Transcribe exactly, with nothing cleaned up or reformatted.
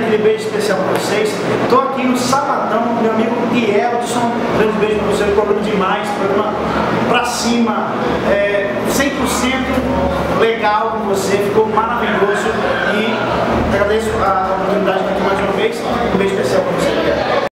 aquele beijo especial para vocês. Estou aqui no Sabadão, meu amigo Pielson, grande beijo para você, programa demais, programa pra cima, é, cem por cento legal com você, ficou maravilhoso e agradeço a oportunidade aqui mais uma vez, um beijo especial.